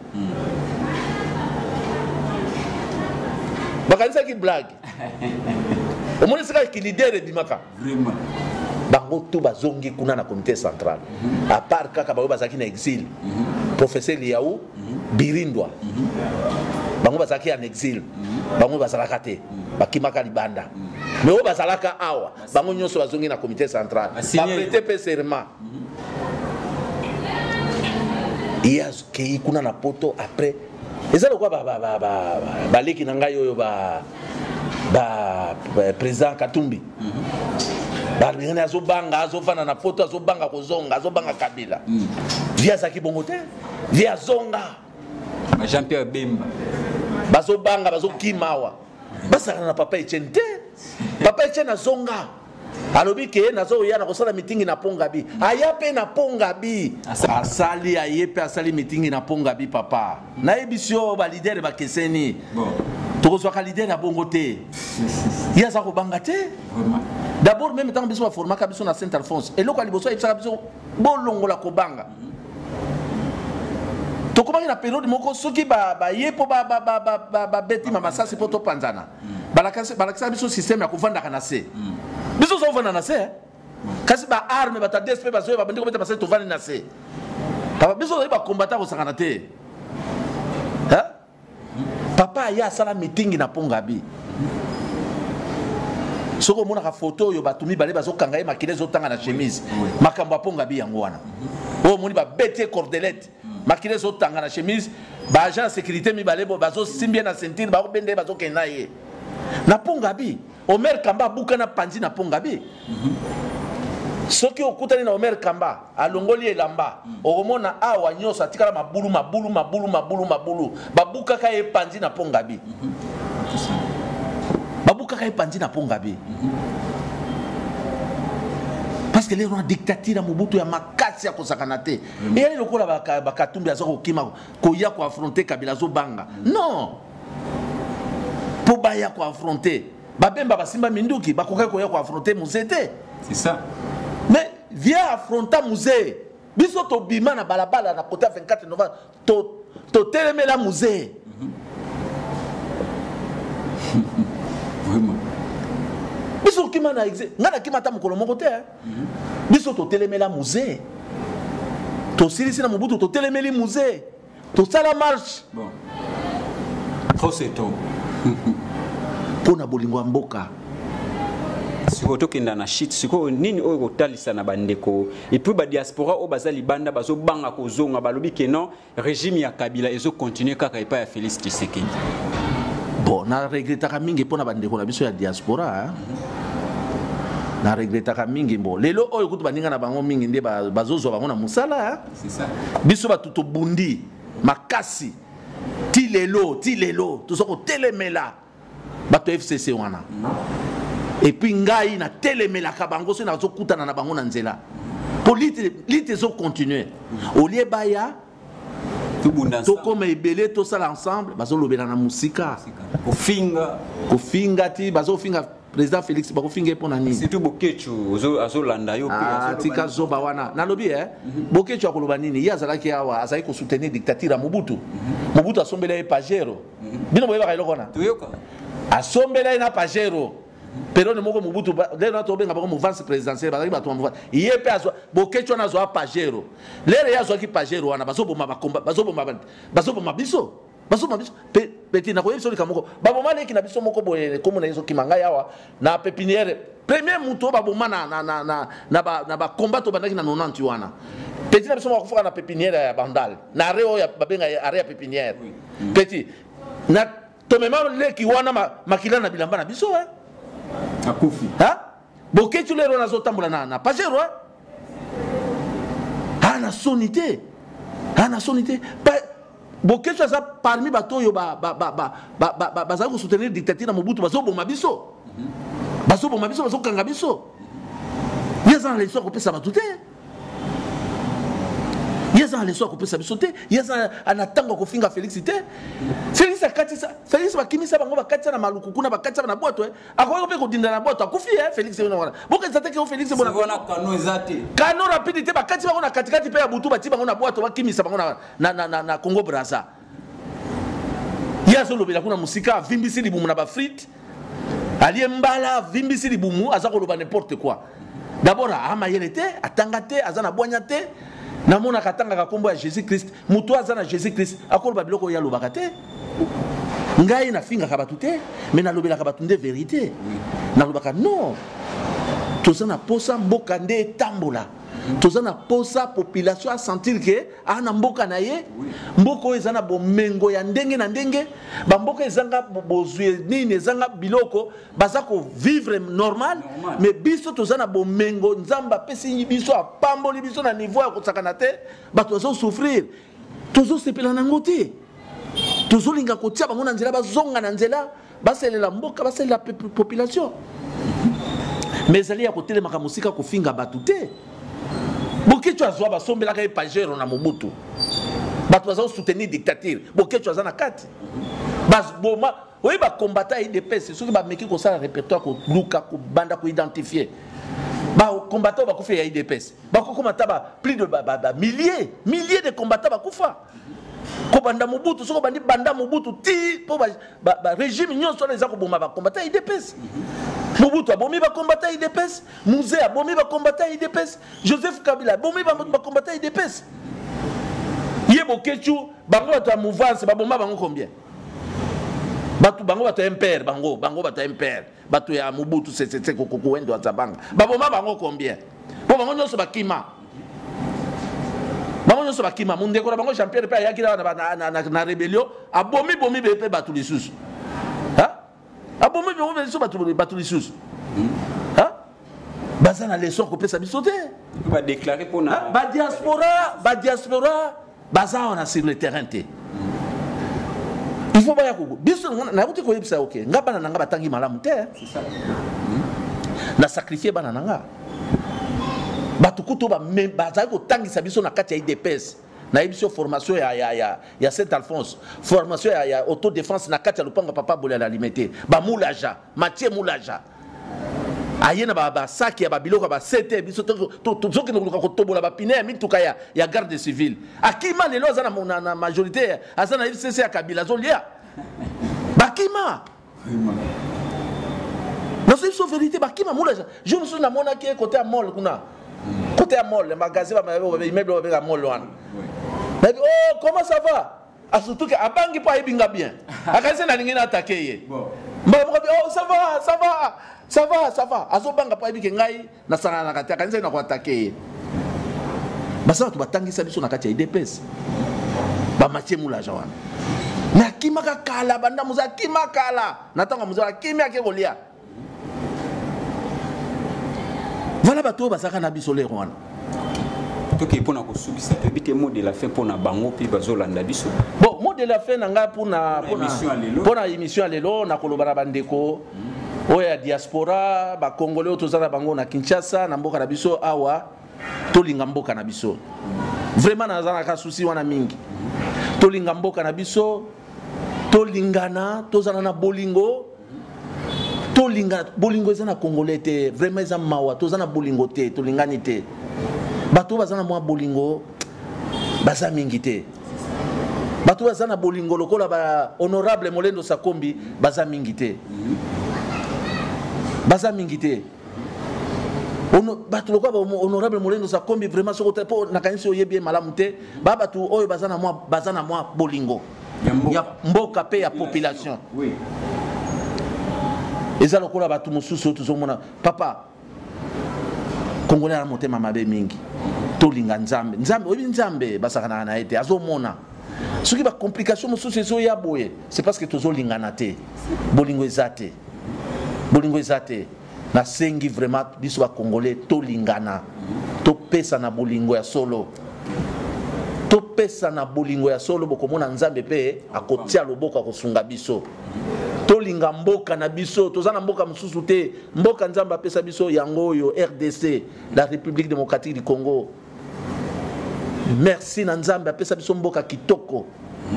bakanisa ki blague omoni sika ki leader de Dimaka vraiment bango to bazongi kuna na comité central à part kaka bayo bazaki na exil professeur Liaou Birindwa bango bazaki en exil bango bazalaka te bakimaka libanda mais o bazalaka awa bango nyonso bazongi na comité central ba prêter pe serment yes ki kuna na poto après ezalo kwa ba ba ba ba baleki na ngai oyo ba ba président Katumbi ba ngene azobanga azofana na poto azobanga kozonga azobanga Kabila via zaki bongo te via zonga Jean Pierre Bemba bazobanga bazokimawa basaka na Papa Etienne te Papa Etienne azonga alobi ke nazo ya na kosala meeting na Pongabi aya pe na Pongabi asali aye pe asali meeting na Pongabi papa na ebisio ba leader ba keseni bon tokozwa ka leader ya bongo te ya za ko banga te d'abord même tant biso ba forma ka biso na Saint Alphonse et loko liboso ebisa biso bolongola ko banga to komaki na période moko soki ba ba yepo ba ba ba ba ba beti mama sasi poto panzana balakase balakasa biso système ya kovanda kana se biso so vanda na se kasi ba arme ba ta D S P ba zo ba bandi ko beta ba se to vanda na se papa biso ba combattant ko sakana te ha papa ya sala meeting na Pongabi soko mona ka photo yo batumi bale bazo kanga ye makile zo tanga na chemise makambo ya Pongabi yango wana o moni ba bete cordelette makile zo tanga na chemise ba agent sécurité mi bale bo bazo simbie na ceinture ba ko bende bazo kena ye na Pongabi Omer Kamba buka na panzi na Pongabi soki okutani na Omer Kamba alongoli elamba okomona awa nyoso atikala mabulu mabulu mabulu mabulu mabulu babuka ka ye panzi na Pongabi babuka ka ye panzi na Pongabi parce que les gens dictature Mobutu ya makasi ya kosakana te et elle lokola ba Katumbi azoko kima ko ya ko affronter Kabila zo banga non pour baya ko affronter babemba basimba minduki bakoka ko ya ko affronter Musete c'est ça mais viens affronter Musée biso to bima na balabala na kota vingt-quatre novembre to to telemela Musée vraiment biso kima na exe ngana kima ta mokolo moko te biso to telemela Musée to silisi na Mobutu to telemeli Musée to sala marche bon trop c'est tout pona bolingo mboka siko tokenda na shit siko nini oyo kotalisa na bandeko et puis ba diaspora o bazali banda bazo banga kozonga balobi ke non régime ya Kabila ezo continuer kaka epa ya Félix Tshisekedi bon na regretaka mingi pona bandeko na biso ya diaspora na regretaka mingi mbo lelo oyo kutu baninga na bango mingi nde bazozwa bango na musala c'est ça biso batuto bundi makasi ti lelo ti lelo tozoko telemela bato F C C wana et puis ngai na telemela ka bango so na zo kutana na bango na nzela politique lite zo continuer au lieu baya tout bunda to comme ebele to sala ensemble bazo lobela na musika ko finga ko finga ti bazo finga président Félix bako finga pona nini c'est tout bokechu zo azo landa yo pe azo tika zoba wana na lobi eh bokechu akoloba nini ya zala ki awa azai ko soutenir dictature ya Mobutu Mobutu asombela e pajero bino boyeba ka lokona tuyoka asombela na pajero pero ne moko Mobutu le na to benga bako mouvance présidentielle bazaki bato mouvance yepe azo bokechu na zo pajero lere ya zo ki pajero wana bazo boma bakomba bazo boma bazo boma biso bazo boma biso petit na ko yeso likamoko baboma leki na biso moko boye komo na yeso kimanga yawa na pépinière premier muto ba boma na na na na na ba na ba combat to bandaki na nonante wana petit na biso ba kufa na pépinière ya bandal na reo ya babenga area pépinière petit na to mema leki wana makila na bilamba na biso hein akufi ha boketu lero na zotambola na na pajero ana sonité ana sonité boketu aza parmi bato yo ba ba ba ba ba bazali ko soutenir dictature na Mobutu bazo boma biso bazo boma biso bazo kanga biso yeza na leso ko pesa batute yeza na leso ko pesa biso te yeza anatanga ko finga Félix te Félix akatisa Félix bakimisa bango bakatisa na maluku kuna bakatisa na boto eh akoyo pe ko dinda na boto akufi eh Félix ona wana boka zateke o Félix bona bona kano ezate kano rapidité bakatisa bango na katikati pe ya butu bati bango na boto bakimisa bango na na na na Congo Brazza yazo lobela kuna musika vimbisi libumu na ba frite aliye mbala vimbisi libumu azako loba n'importe quoi d'abord ama yelete atangate azana boanyate na mona katanga ka kombo ya Jésus Christ muto azana Jésus Christ akoloba biloko ya lobaka te ngai na finga ka batute mais na lobela ka batunde vérité na lobaka non tozana posa mboka nde tambola tozana posa population a sentir que ana mboka na ye mboko ezana bomengo ya ndenge na ndenge ba mboka ezanga bozwe nini ezanga biloko bazako vivre normal, normal. Mais biso tozana bomengo nzamba pesi biso apamboli biso na niveau ya kotsakana te bato bazo souffrir tozo sepela na ngote tozo linga kotia bango na nzela bazonga na nzela baselela mboka baselela population mais ali ya kotelema ka musika kofinga batu te boketu azwa basombelaka ye pajero na Mobutu bato baza soutenir dictature boketu aza na kati bas boma oyi ba combattant I D P S soki ba meki ko sala répertoire ko luka ko banda ko identifier ba combattant ba ko fait I D P S ba ko komata ba plus de ba, ba, ba milliers milliers de combattants ba kufa ko banda Mobutu soko bandi banda Mobutu ti po ba, ba, ba régime nyonso les ko boma ba combattant I D P S Mobutu abomi ba combattant I D P S, Mouzé abomi ba combattant I D P S, Joseph Kabila abomi ba combattant I D P S. Yebo kechu bango bato ya mouvance baboma bango combien? Batu bango bato M P R bango, bango bato M P R, bato ya Mobutu c'est c'est ko ko wendo atabanga. Baboma bango combien? Po bango nyonso bakima. Bango nyonso bakima, mundeko na bango Jean-Pierre pe ayaki na na na na rébellion, abomi bomi be pe batu lisusu. Abomi be bomi lisusu batu batu lisusu. Hein? Baza na leçon ko pesa biso te. Ba déclarer pour na ba diaspora, ba diaspora baza on a sur le terrain te. Il faut pas y aller. Biso na buti ko yebisa OK. Ngaba na ngaba tangi malamu te. C'est ça. Na sacrifier bana nanga. Batukuto ba me baza ko tangi sa biso na kati ya I D P S. Na yebisa formation ya ya ya ya Saint Alphonse. Formation ya ya autodéfense na kati ya lupanga papa bolela l'alimenter. Ba Moulaja, Mathieu Moulaja. Ayena ba ba saki ya ba biloko ba sete biso to to zoki no ko tobola ba pine mituka ya ya garde civile akima lelo azana na majorité azana F C C ya Kabila zolia bakima non c'est une vérité bakima moula je me suis na mona qui côté à mall kuna côté à mall le magasin ba immeuble ba mall wana oh comment ça va a surtout que abangi pa ibinga bien akaise na ningina attaquer ye bon oh ça va ça va ça va ça va azobanga pa ibike ngai na sanga na kati akanisa na ko attaquer basa tu batangisa biso na kati ya I D P S ba Mathieu Moulaja wana na kimaka kala banda muza kimakala natanga muza kimia ke kolia voilà bato basaka na biso le wana toki pona ko subisa pe bite mot de la fin pona bango pi bazolanda biso bon mot de la fin nanga pona pona pona émission lelo na kolobara bandeko oya diaspora ba congolais tozana bango na Kinshasa na mboka na biso awa tolinga mboka na biso vraiment nazana ka souci wana mingi tolinga mboka na biso tolingana tozana na bolingo tolinga bolingo ezana congolais te vraiment ezana mawa tozana bolingo te tolingani te bato bazana mwa bolingo baza mingi te bato bazana bolingo lokola ba honorable Molendo Sakombi baza mingi te baza mingi te ono bato lokola ba honorable Molendo Sakombi vraiment soko te po nakanisi oyebi malamu te ba bato oyo bazana mwa bazana mwa bolingo ya mboka pe ya population oui eza lokola bato mosusu tozomona papa Congolais na motema mabe mingi tolinga nzambe nzambe oyebi nzambe basakanaka na ye te azomona soki bacomplication mosusu ezoya boye c'est parce que tozolingana te bolingo eza te bolingo eza te nasengi vraiment biso bacongolais tolingana topesa na bolingo ya solo topesa na bolingo ya solo bokomona nzambe mpe akotia loboko akosunga biso tolinga mboka na biso toza na mboka mosusu te mboka nzambe apesa biso yango oyo R D C la République démocratique du Congo. Merci na nzambe apesa biso mboka kitoko.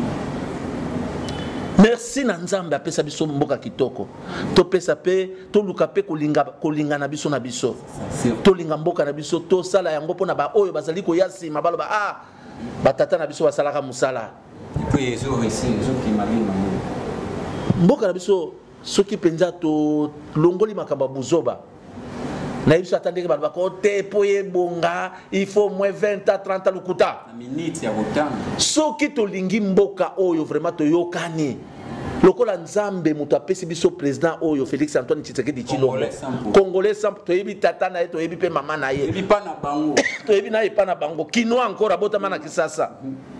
Merci na nzambe apesa biso mboka kitoko. Topesa pe toluka pe kolinga kolinga na biso na biso. Tolinga mboka na biso to sala yango pona ba oyo bazali ko yasi mabalo ba ah batata na biso basalaka musala. Puis ezo resi ezo kimali mamu. Mboka na biso soki penza to longoli makamba buzoba. Na biso atandeke ba ko te poye bonga il faut moins vingt à trente à lukuta. Na minute ya botanga. Soki to lingi mboka oyo vraiment to yokani. Lokola nzambe muto apesi biso président oyo Félix Antoine Tshisekedi Tshilombo. Congolais sans to yebi tata na ye to yebi pe mama na ye. Yebi pa na bango. To yebi na ye pa na bango. Kino encore abota mana kisasa.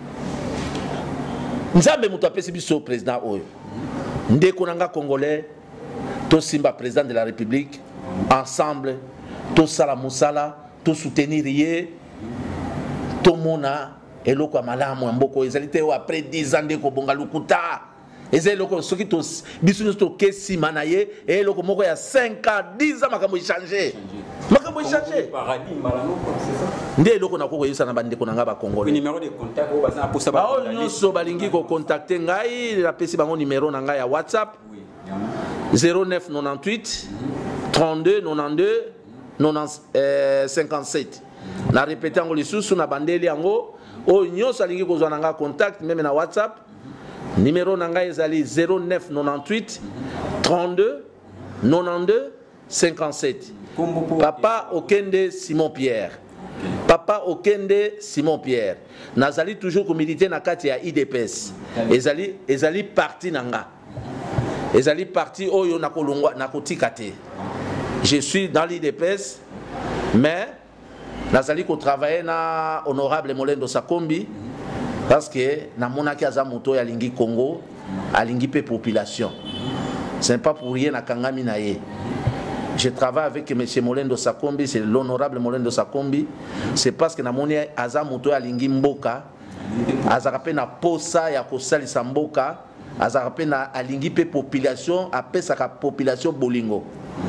Nzambe muto apesi biso président oyo. Ndeko nanga Congolais to simba président de la République ensemble to sala musala to soutenir ye to mona eloko ya malamu ya mboko ezali te après dix ans ndeko bonga lukuta ezali eloko soki to biso to kesi mana ye eloko moko ya cinq ans dix ans makambo changer makambo changer paradis malano c'est ça nde eloko na koko yesa na bandeko nanga ba Congolais numéro de contact o bazana pour ça ba nyonso balingi ko contacter ngai la pesi bango numéro na ngai ya WhatsApp zéro neuf quatre-vingt-huit trente-deux quatre-vingt-deux cinquante-sept. Na répéter ngo lisusu na bandeli yango o nyonso alingi kozwa na nga contact même na WhatsApp numéro na ngai ezali zéro neuf quatre-vingt-huit trente-deux quatre-vingt-deux cinquante-sept. Papa Okende Simon Pierre. Papa Okende Simon Pierre. Nazali toujours ko militer na kati ya I D P S. Ezali ezali parti nanga. Ezali parti oyo na kolongwa na kotika te. Je suis dans l'I D P S, mais nazali ko travailler na honorable Molendo Sakombi parce que na monaki azamuto ya lingi Congo, alingi pe population. Ce n'est pas pour rien na kangami na ye. Je travaille avec M. Molendo Sakombi, c'est l'honorable Molendo Sakombi, c'est parce que na moni azamuto ya lingi mboka, azarape na posa ya kosalisa mboka, azarape na alingi pe population, apesa ka population bolingo.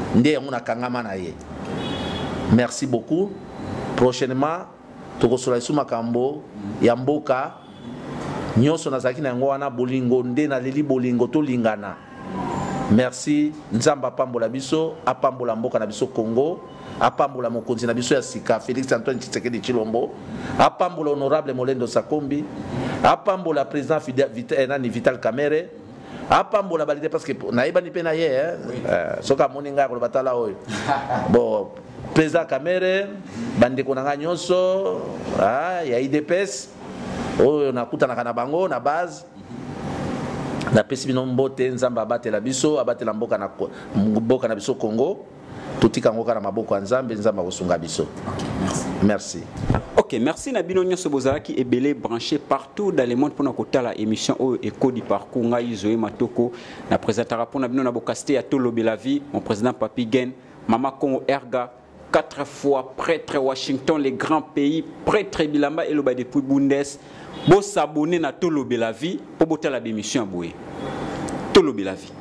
Merci beaucoup. Prochainement, tokosola isu makambo ya mboka nyonso nazaki na yango wana bolingo nde na leli bolingo to lingana. Merci nzamba apambola biso apambola mboka na biso Congo apambola mokonzi na biso ya sika Félix Antoine Tshisekedi Tshilombo apambola honorable Molendo Sakombi apambola président Vital Vital Kamerhe apambola balide parce que naïba ni pe na ye hein soka moninga ko batala oyo bon président Kamerhe bandeko nanga nyonso ah ya I D P S oyo nakutana kana bango na base na pesi bino mbote nzamba abatela biso abatela mboka na mboka na biso Congo totika ngoka na maboko ya nzambe nzamba kosunga biso. Merci. Ok, merci Nabino Nyonso Bozalaki et Belé branché partout dans le monde pour notre la émission au Éco du Parcours Ngai Zoé Matoko. Na présentera pour Nabino Nabokasté à Tolo Belavi, mon président Papi Gen, Mama Kongo Erga, quatre fois prêtre Washington, les grands pays, prêtre Bilamba et le bas depuis Bundes. Bon s'abonner na Tolo Belavi pour botter la démission à Boué. Tolo Belavi.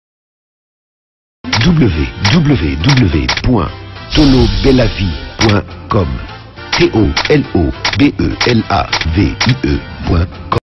w w w point tolo belavie point com T O L O B E L A V I E point com